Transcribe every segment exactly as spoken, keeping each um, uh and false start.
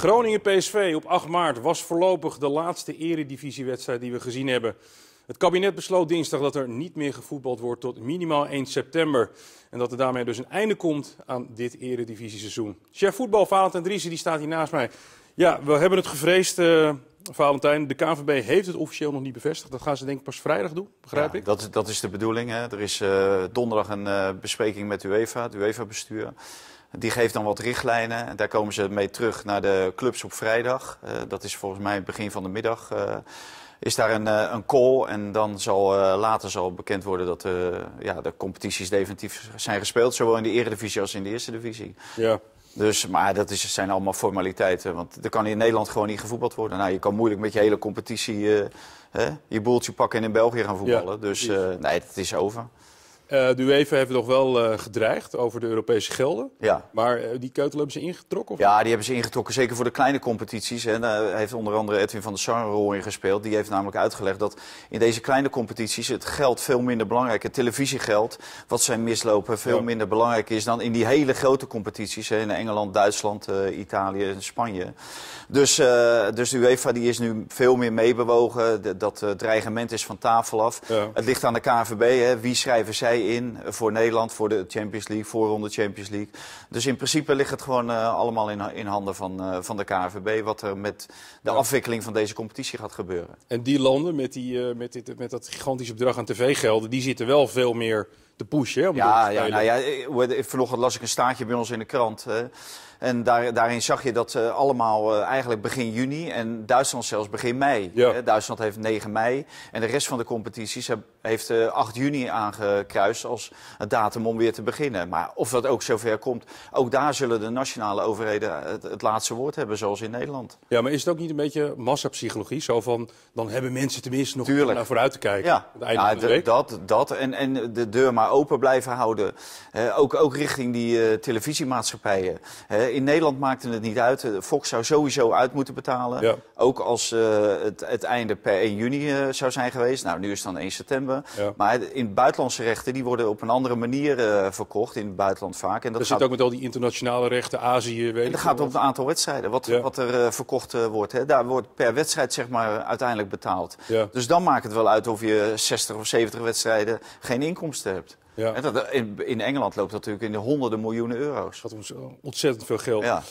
Groningen P S V op acht maart was voorlopig de laatste eredivisiewedstrijd die we gezien hebben. Het kabinet besloot dinsdag dat er niet meer gevoetbald wordt tot minimaal één september. En dat er daarmee dus een einde komt aan dit eredivisie-seizoen. Chef voetbal Valentijn Driessen die staat hier naast mij. Ja, we hebben het gevreesd, uh, Valentijn. De K N V B heeft het officieel nog niet bevestigd. Dat gaan ze denk ik pas vrijdag doen, begrijp ja, ik? Dat, dat is de bedoeling. Hè. Er is uh, donderdag een uh, bespreking met UEFA, het UEFA-bestuur. Die geeft dan wat richtlijnen. En daar komen ze mee terug naar de clubs op vrijdag. Uh, dat is volgens mij het begin van de middag. Uh, is daar een, uh, een call en dan zal uh, later zal bekend worden dat uh, ja, de competities definitief zijn gespeeld. Zowel in de Eredivisie als in de Eerste Divisie. Ja. Dus, maar dat is, zijn allemaal formaliteiten. Want er kan in Nederland gewoon niet gevoetbald worden. Nou, je kan moeilijk met je hele competitie uh, hè, je boeltje pakken en in België gaan voetballen. Ja, dus uh, nee, het is over. Uh, de UEFA heeft nog wel uh, gedreigd over de Europese gelden. Ja. Maar uh, die keutel hebben ze ingetrokken? Of ja, die hebben ze ingetrokken. Zeker voor de kleine competities. En daar heeft onder andere Edwin van der Sar een rol in gespeeld. Die heeft namelijk uitgelegd dat in deze kleine competities het geld veel minder belangrijk is. Het televisiegeld, wat zij mislopen, veel ja. minder belangrijk is dan in die hele grote competities. Hè, in Engeland, Duitsland, uh, Italië en Spanje. Dus, uh, dus de UEFA die is nu veel meer meebewogen. De, dat uh, dreigement is van tafel af. Ja. Het ligt aan de K N V B. Hè. Wie schrijven zij in voor Nederland, voor de Champions League, voorronde Champions League. Dus in principe ligt het gewoon uh, allemaal in, in handen van, uh, van de K N V B wat er met de ja. afwikkeling van deze competitie gaat gebeuren. En die landen met, die, uh, met, dit, met dat gigantische bedrag aan tv-gelden, die zitten wel veel meer te pushen. Hè, om ja, ja, nou ja, vanochtend las ik een staartje bij ons in de krant. Hè. En daar, daarin zag je dat uh, allemaal uh, eigenlijk begin juni en Duitsland zelfs begin mei. Ja. Hè. Duitsland heeft negen mei en de rest van de competities heeft uh, acht juni aangekruist als een datum om weer te beginnen. Maar of dat ook zover komt, ook daar zullen de nationale overheden het, het laatste woord hebben, zoals in Nederland. Ja, maar is het ook niet een beetje massapsychologie? Zo van, dan hebben mensen tenminste nog naar vooruit te kijken. Ja, het einde ja van de week. dat, dat en, en de deur maar open blijven houden. Uh, ook, ook richting die uh, televisiemaatschappijen. Uh, in Nederland maakte het niet uit. Fox zou sowieso uit moeten betalen. Ja. Ook als uh, het, het einde per één juni uh, zou zijn geweest. Nou, nu is het dan één september. Ja. Maar in buitenlandse rechten, die worden op een andere manier uh, verkocht. In het buitenland vaak. En dat er gaat zit ook met al die internationale rechten, Azië, weet en dat gaat om het aantal wedstrijden. Wat, ja. wat er uh, verkocht uh, wordt. Hè. Daar wordt per wedstrijd zeg maar uiteindelijk betaald. Ja. Dus dan maakt het wel uit of je zestig of zeventig wedstrijden geen inkomsten hebt. Ja. En dat, in, in Engeland loopt dat natuurlijk in de honderden miljoenen euro's. Dat is ontzettend veel geld. Ja,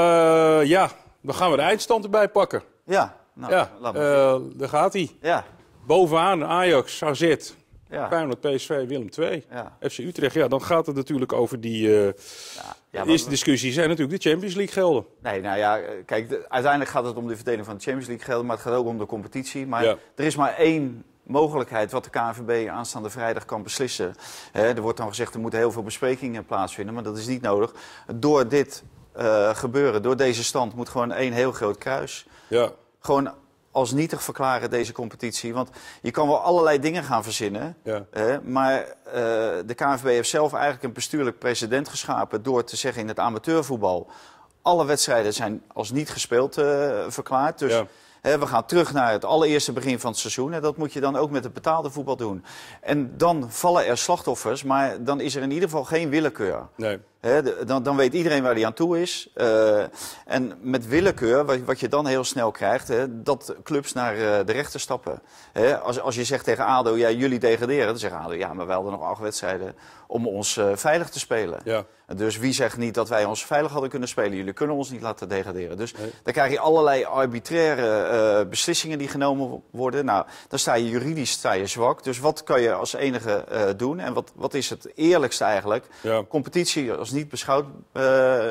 uh, ja dan gaan we de eindstand erbij pakken. Ja, nou, ja. laat maar. Uh, daar gaat hij. Ja. Bovenaan Ajax, A Z, ja. Feyenoord, P S V, Willem twee, ja. F C Utrecht. Ja, dan gaat het natuurlijk over die uh, ja, ja, eerste discussie. Zijn natuurlijk de Champions League gelden. Nee, nou ja, kijk, de, uiteindelijk gaat het om de verdeling van de Champions League gelden, maar het gaat ook om de competitie. Maar ja. er is maar één mogelijkheid wat de K N V B aanstaande vrijdag kan beslissen. He, er wordt dan gezegd er moeten heel veel besprekingen plaatsvinden, maar dat is niet nodig. Door dit uh, gebeuren, door deze stand, moet gewoon één heel groot kruis. Ja. Gewoon als nietig verklaren deze competitie. Want je kan wel allerlei dingen gaan verzinnen. Ja. Hè, maar uh, de K N V B heeft zelf eigenlijk een bestuurlijk precedent geschapen door te zeggen in het amateurvoetbal, alle wedstrijden zijn als niet gespeeld uh, verklaard. Dus ja. He, we gaan terug naar het allereerste begin van het seizoen. En dat moet je dan ook met het betaalde voetbal doen. En dan vallen er slachtoffers, maar dan is er in ieder geval geen willekeur. Nee. He, de, dan, dan weet iedereen waar hij aan toe is. Uh, en met willekeur, wat, wat je dan heel snel krijgt, he, dat clubs naar uh, de rechter stappen. He, als, als je zegt tegen ADO, ja, jullie degraderen, dan zegt ADO, ja, maar wij hadden nog acht wedstrijden om ons uh, veilig te spelen. Ja. Dus wie zegt niet dat wij ons veilig hadden kunnen spelen? Jullie kunnen ons niet laten degraderen. Dus nee. Dan krijg je allerlei arbitraire uh, beslissingen die genomen worden. Nou, dan sta je juridisch sta je zwak. Dus wat kan je als enige uh, doen? En wat, wat is het eerlijkste eigenlijk? Ja. Competitie als niet beschouwd. Uh,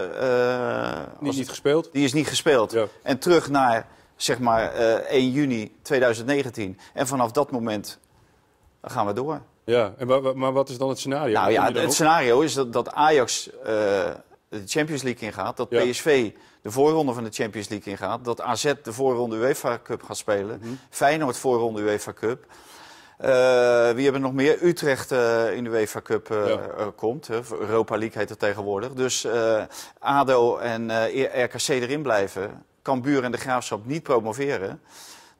uh, die is niet gespeeld. Die is niet gespeeld. Ja. En terug naar zeg maar uh, één juni tweeduizend negentien. En vanaf dat moment dan gaan we door. Ja, en maar, maar wat is dan het scenario? Nou ja, het scenario is dat, dat Ajax uh, de Champions League ingaat, dat ja. P S V de voorronde van de Champions League ingaat, dat A Z de voorronde UEFA Cup gaat spelen, mm-hmm. Feyenoord voorronde UEFA Cup. Uh, wie hebben nog meer? Utrecht uh, in de UEFA Cup uh, ja. uh, komt. Uh, Europa League heet het tegenwoordig. Dus uh, ADO en uh, R K C erin blijven. Cambuur en de Graafschap niet promoveren.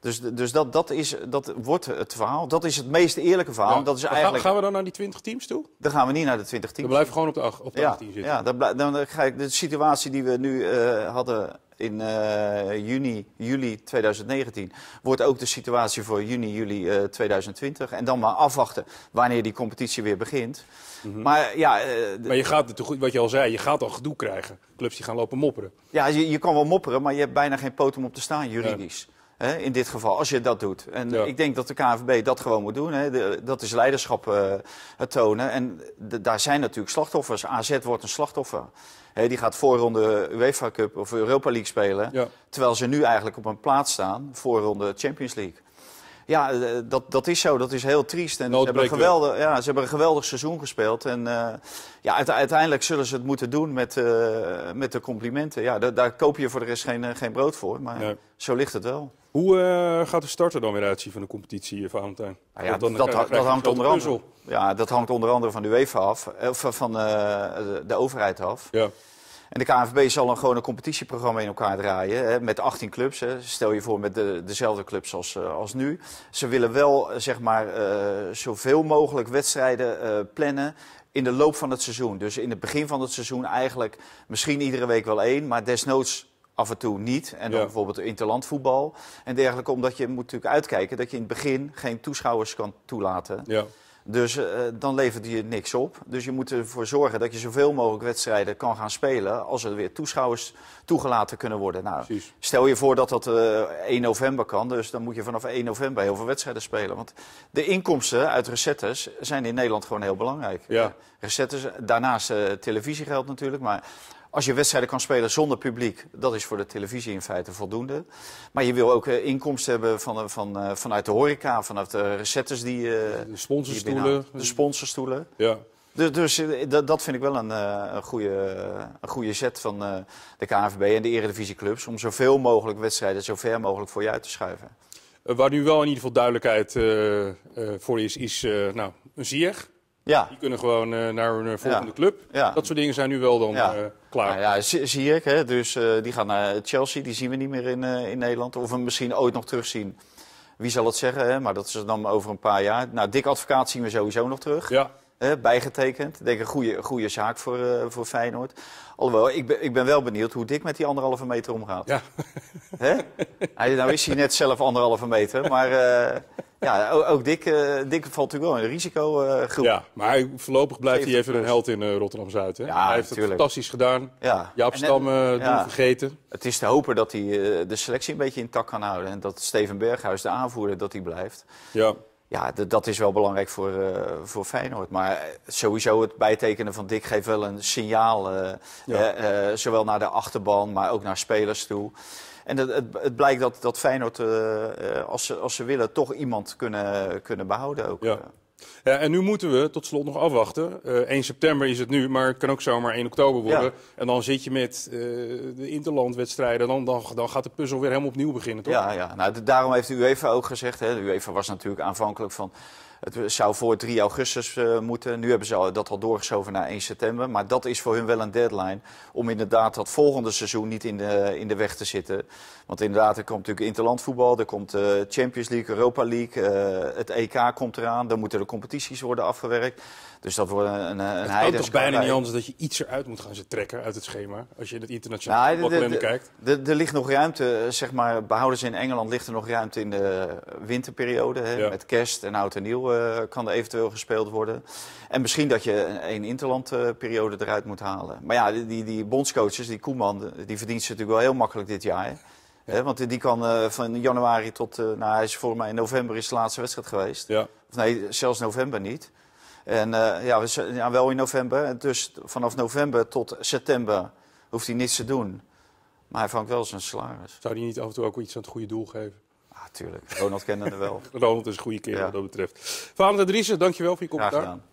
Dus, dus dat, dat, is, dat wordt het verhaal. Dat is het meest eerlijke verhaal. Ja. Dat is gaan, eigenlijk... gaan we dan naar die twintig teams toe? Dan gaan we niet naar de twintig teams. We blijven gewoon op de, ach, op de ja, achttien zitten. Ja, dan, blij, dan ga ik de situatie die we nu uh, hadden in uh, juni, juli twintig negentien... wordt ook de situatie voor juni, juli uh, twintig twintig. En dan maar afwachten wanneer die competitie weer begint. Mm-hmm. Maar ja... Uh, maar je gaat, wat je al zei, je gaat al gedoe krijgen. Clubs die gaan lopen mopperen. Ja, je, je kan wel mopperen, maar je hebt bijna geen poot om op te staan, juridisch. Ja. He, in dit geval, als je dat doet. En ja. ik denk dat de K N V B dat gewoon moet doen. He. De, dat is leiderschap uh, tonen. En de, daar zijn natuurlijk slachtoffers. A Z wordt een slachtoffer. He, die gaat voorronde UEFA Cup of Europa League spelen. Ja. Terwijl ze nu eigenlijk op een plaats staan, voorronde Champions League. Ja, dat, dat is zo. Dat is heel triest. En ze hebben, een geweldig, ja, ze hebben een geweldig seizoen gespeeld. En uh, ja, uiteindelijk zullen ze het moeten doen met, uh, met de complimenten. Ja, daar, daar koop je voor de rest geen, geen brood voor. Maar nee. Zo ligt het wel. Hoe uh, gaat de starter dan weer uitzien van de competitie, Valentijn? Nou ja, dan, dat, dat, dat, hangt onder andere, ja, dat hangt onder andere van de UEFA af. Of van uh, de, de overheid af. Ja. En de K N V B zal een gewoon een competitieprogramma in elkaar draaien. Hè, met achttien clubs. Hè. Stel je voor met de, dezelfde clubs als, uh, als nu. Ze willen wel zeg maar, uh, zoveel mogelijk wedstrijden uh, plannen in de loop van het seizoen. Dus in het begin van het seizoen eigenlijk misschien iedere week wel één. Maar desnoods af en toe niet. En dan ja. bijvoorbeeld interlandvoetbal en dergelijke. Omdat je moet natuurlijk uitkijken dat je in het begin geen toeschouwers kan toelaten. Ja. Dus uh, dan levert je niks op. Dus je moet ervoor zorgen dat je zoveel mogelijk wedstrijden kan gaan spelen als er weer toeschouwers toegelaten kunnen worden. Nou, stel je voor dat dat uh, één november kan, dus dan moet je vanaf één november heel veel wedstrijden spelen. Want de inkomsten uit recettes zijn in Nederland gewoon heel belangrijk. Ja. Uh, recettes, daarnaast uh, televisiegeld natuurlijk, maar... Als je wedstrijden kan spelen zonder publiek, dat is voor de televisie in feite voldoende. Maar je wil ook uh, inkomsten hebben van, van, uh, vanuit de horeca, vanuit de recettes die... Uh, de sponsorstoelen. De sponsorstoelen. Ja. Dus, dus uh, dat, dat vind ik wel een, uh, een, goede, uh, een goede zet van uh, de K N V B en de eredivisieclubs. Om zoveel mogelijk wedstrijden zo ver mogelijk voor je uit te schuiven. Uh, waar nu wel in ieder geval duidelijkheid uh, uh, voor is, is uh, nou, een Ziyech. Ja. Die kunnen gewoon uh, naar een volgende ja. club. Ja. Dat soort dingen zijn nu wel dan ja. uh, klaar. Nou ja, zie ik. Hè? Dus uh, die gaat naar Chelsea. Die zien we niet meer in, uh, in Nederland. Of we hem misschien ooit nog terugzien. Wie zal het zeggen? Hè? Maar dat is dan over een paar jaar. Nou, Dick Advocaat zien we sowieso nog terug. Ja. Hè? Bijgetekend. Ik denk een goede, goede zaak voor, uh, voor Feyenoord. Alhoewel, ik ben, ik ben wel benieuwd hoe Dick met die anderhalve meter omgaat. Ja. Hè? Hij, nou is hij net zelf anderhalve meter. Maar... Uh, Ja, ook, ook Dick, uh, Dick valt natuurlijk wel in een risicogroep. Uh, ja, maar voorlopig blijft hij even een held in uh, Rotterdam-Zuid. Hè? Ja, hij heeft natuurlijk. Het fantastisch gedaan. Ja. Jaap Stam uh, doen ja. vergeten. Het is te hopen dat hij uh, de selectie een beetje intact kan houden. En dat Steven Berghuis, de aanvoerder, dat hij blijft. Ja. Ja, dat is wel belangrijk voor, uh, voor Feyenoord. Maar sowieso het bijtekenen van Dick geeft wel een signaal. Uh, ja. uh, uh, zowel naar de achterban, maar ook naar spelers toe. En het, het, het blijkt dat, dat Feyenoord, uh, als, ze, als ze willen, toch iemand kunnen, kunnen behouden ook. Ja. Ja, en nu moeten we tot slot nog afwachten. Uh, één september is het nu, maar het kan ook zomaar één oktober worden. Ja. En dan zit je met uh, de interlandwedstrijden. Dan, dan, dan gaat de puzzel weer helemaal opnieuw beginnen, toch? Ja, ja. Nou, daarom heeft de UEFA ook gezegd. Hè, de UEFA was natuurlijk aanvankelijk van... Het zou voor drie augustus uh, moeten. Nu hebben ze al, dat al doorgeschoven naar één september. Maar dat is voor hun wel een deadline. Om inderdaad dat volgende seizoen niet in de, in de weg te zitten. Want inderdaad, er komt natuurlijk interlandvoetbal. Er komt uh, Champions League, Europa League. Uh, het E K komt eraan. Dan moeten de competities worden afgewerkt. Dus dat wordt een, een, een Het kan toch bijna niet anders dat je iets eruit moet gaan trekken uit het schema. Als je in het internationale voetbalkalender nou, kijkt. Er ligt nog ruimte, zeg maar, behouden ze in Engeland ligt er nog ruimte in de winterperiode. Hè, ja. Met kerst en oud en nieuw uh, kan er eventueel gespeeld worden. En misschien dat je een interlandperiode eruit moet halen. Maar ja, die, die bondscoaches, die Koeman, die verdient ze natuurlijk wel heel makkelijk dit jaar. Hè. Ja. He, want die kan uh, van januari tot, uh, nou hij is volgens mij in november is de laatste wedstrijd geweest. Ja. Of nee, zelfs november niet. En uh, ja, we, ja, wel in november. En dus vanaf november tot september hoeft hij niets te doen. Maar hij vangt wel zijn salaris. Zou hij niet af en toe ook iets aan het goede doel geven? Ah, tuurlijk. Ronald kende er wel. Ronald is een goede kerel ja. wat dat betreft. Valentijn Driessen, dankjewel voor je commentaar.